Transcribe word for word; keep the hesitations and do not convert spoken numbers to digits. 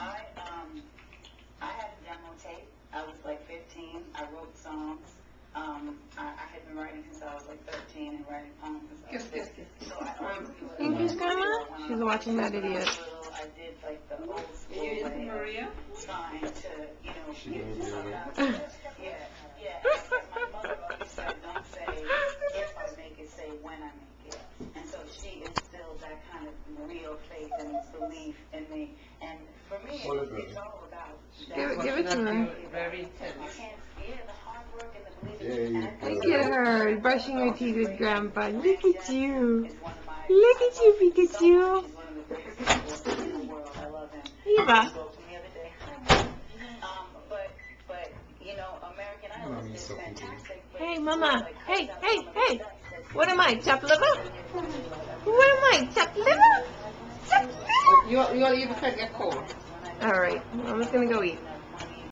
I um I had a demo tape. I was like fifteen. I wrote songs. Um, I, I had been writing since I was like thirteen and writing poems since I was fifteen. So I always do it. Thank you, Grandma. She's watching that idiot. I did like the old school way of trying to, you know, get stuff out. Yeah, yeah. And my mother always said, don't say if I make it, say when I make it. And so she instilled that kind of real faith and belief in me. And for me, it's, it's all about that. Give, give it to her. Very intense. Yeah, the hard work and the belief. Look at her brushing her teeth with Grandpa. Look at you. Look at you, Pikachu. Eva. Hey, Mama. Hey, hey, hey. What am I, chopped liver? What am I, chopped liver? Chopped liver? You, you want to eat the get cold. All right. I'm just going to go eat.